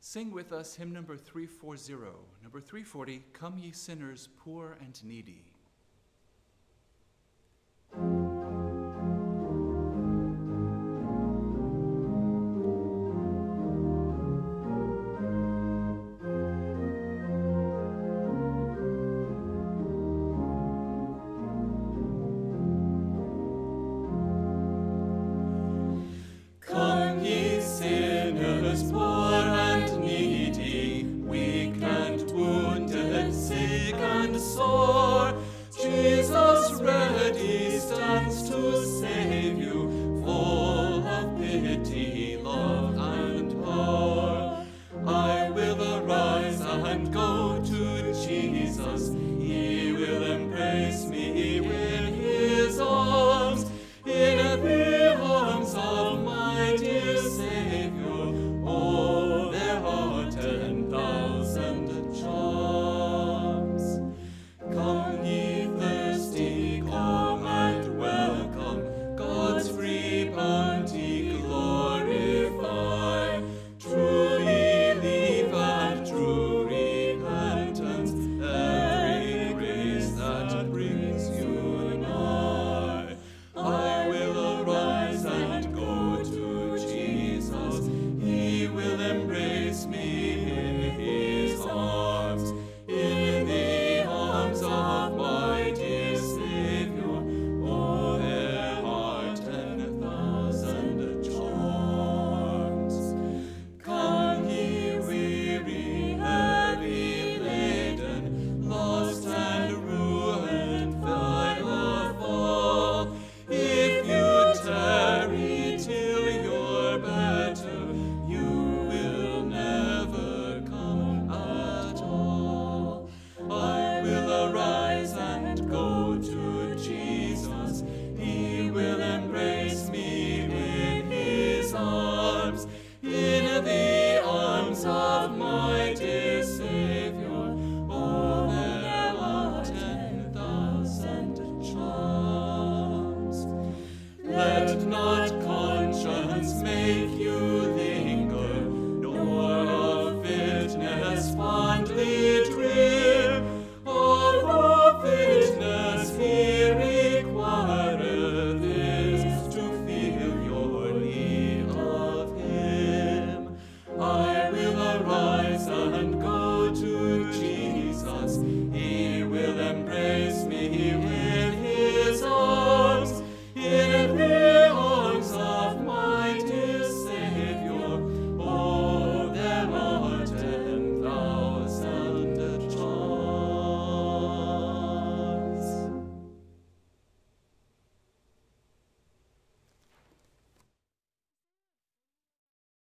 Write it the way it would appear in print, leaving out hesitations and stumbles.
Sing with us hymn number 340. Number 340, Come Ye Sinners, Poor and Needy. Come ye sinners, poor and needy, weak and wounded, sick and sore, Jesus ready stands to save you, full of pity, love, and power. I will arise and go to Jesus, he will embrace me in his arms, in the arms of my dear Savior. Oh, there are 10,000 charms. Come ye thirsty, come and welcome, God's free bounty glorify. True belief and true repentance, every grace that brings you nigh. I will arise and go to Jesus, he will embrace me in his arms, in the arms of my dear Savior. Oh, there are 10,000 charms. Come ye weary, heavy laden, lost and ruined, vile of all. If you tarry till you're better, you will never come at all. I will arise and go to Jesus, he will embrace me in his arms, in the arms of my